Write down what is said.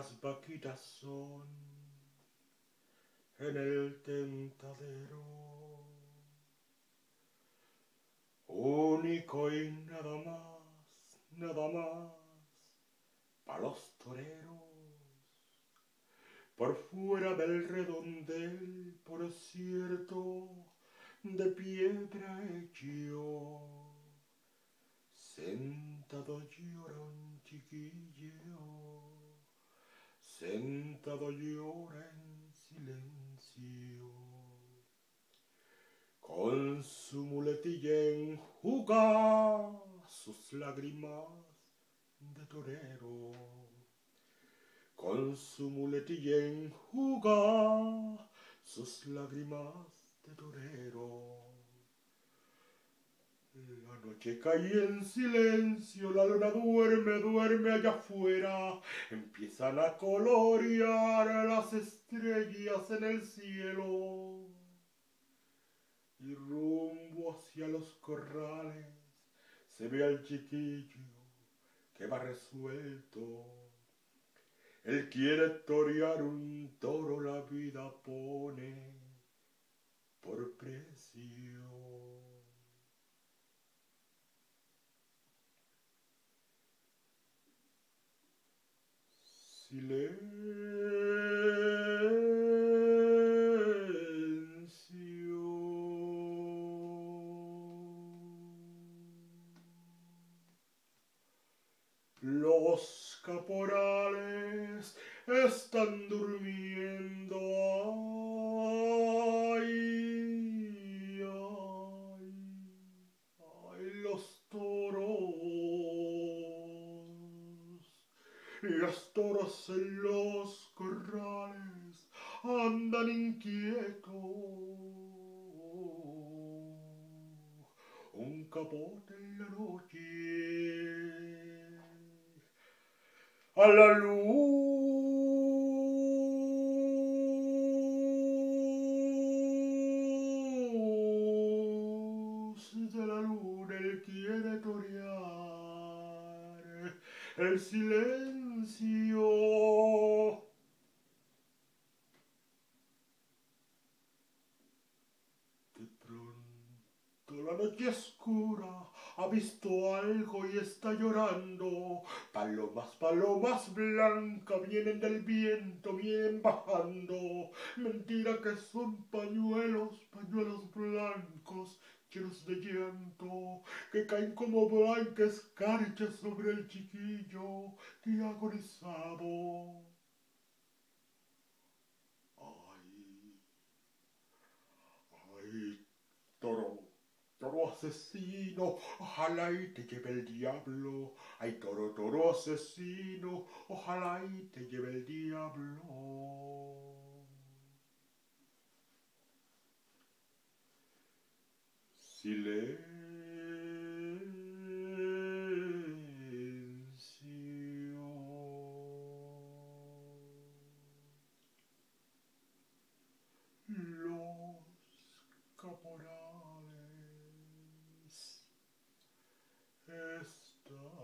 unas vaquitas son en el tentadero, único y nada más, pa' los toreros. Por fuera del redondel, por cierto, de piedra hecho, sentado llora un chiquillo, sentado llora en silencio, con su muletilla enjuga sus lágrimas de torero. Con su muletilla enjuga sus lágrimas de torero. La noche cae en silencio, la luna duerme allá afuera. Empiezan a colorear las estrellas en el cielo. Y rumbo hacia los corrales se ve al chiquillo que va resuelto. Él quiere torear un toro, la vida pone por precio. Silencio. Los caporales están durmiendo. Ay, ay, ay, los toros. Los toros en los corrales andan inquietos. Un capote en la noche, a la luz de la luna, él quiere torear el silencio. De pronto la noche oscura ha visto algo y está llorando. Palomas blancas vienen del viento, vienen bajando. Mentira que son pañuelos blancos llenos de llanto, que caen como blancas escarchas sobre el chiquillo que ha agonizado. Ay, toro asesino, ojalá y te lleve el diablo. Ay, toro asesino, ojalá y te lleve el diablo. Silencio. Los caporales están